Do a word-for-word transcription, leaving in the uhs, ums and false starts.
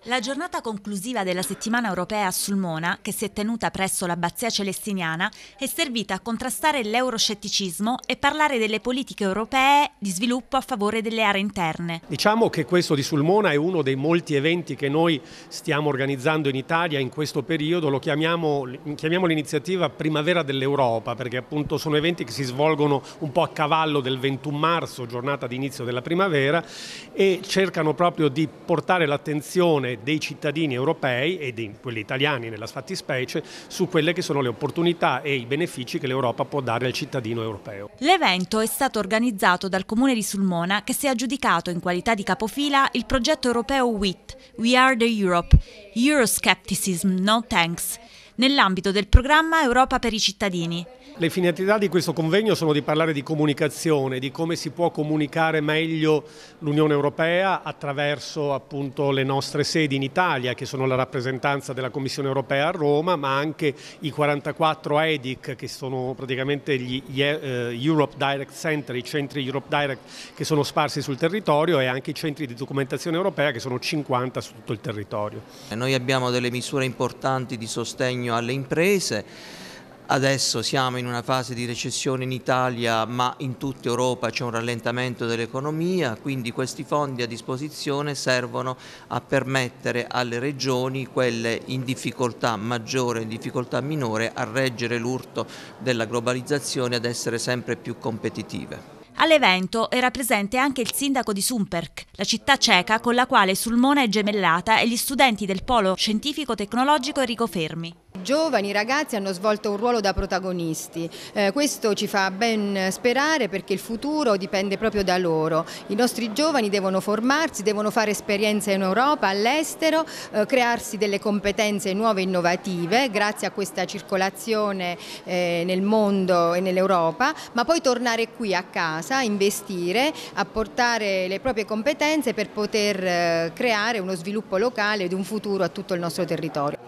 La giornata conclusiva della settimana europea a Sulmona, che si è tenuta presso l'abbazia celestiniana, è servita a contrastare l'euroscetticismo e parlare delle politiche europee di sviluppo a favore delle aree interne. Diciamo che questo di Sulmona è uno dei molti eventi che noi stiamo organizzando in Italia in questo periodo. Lo chiamiamo, chiamiamo l'iniziativa Primavera dell'Europa, perché appunto sono eventi che si svolgono un po' a cavallo del ventuno marzo, giornata di inizio della primavera, e cercano proprio di portare l'attenzione dei cittadini europei e di quelli italiani nella fattispecie su quelle che sono le opportunità e i benefici che l'Europa può dare al cittadino europeo. L'evento è stato organizzato dal Comune di Sulmona, che si è aggiudicato in qualità di capofila il progetto europeo W I T, We Are the Europe, Euroscepticism, No Thanks, nell'ambito del programma Europa per i cittadini. Le finalità di questo convegno sono di parlare di comunicazione, di come si può comunicare meglio l'Unione Europea attraverso appunto le nostre sedi in Italia, che sono la rappresentanza della Commissione Europea a Roma, ma anche i quarantaquattro E D I C, che sono praticamente gli Europe Direct Center, i centri Europe Direct che sono sparsi sul territorio, e anche i centri di documentazione europea, che sono cinquanta su tutto il territorio. Noi abbiamo delle misure importanti di sostegno alle imprese. Adesso siamo in una fase di recessione in Italia, ma in tutta Europa c'è un rallentamento dell'economia, quindi questi fondi a disposizione servono a permettere alle regioni, quelle in difficoltà maggiore e in difficoltà minore, a reggere l'urto della globalizzazione e ad essere sempre più competitive. All'evento era presente anche il sindaco di Šumperk, la città ceca con la quale Sulmona è gemellata, e gli studenti del polo scientifico-tecnologico Enrico Fermi. I giovani ragazzi hanno svolto un ruolo da protagonisti, eh, questo ci fa ben sperare, perché il futuro dipende proprio da loro. I nostri giovani devono formarsi, devono fare esperienze in Europa, all'estero, eh, crearsi delle competenze nuove e innovative grazie a questa circolazione eh, nel mondo e nell'Europa, ma poi tornare qui a casa, investire, apportare le proprie competenze per poter eh, creare uno sviluppo locale ed un futuro a tutto il nostro territorio.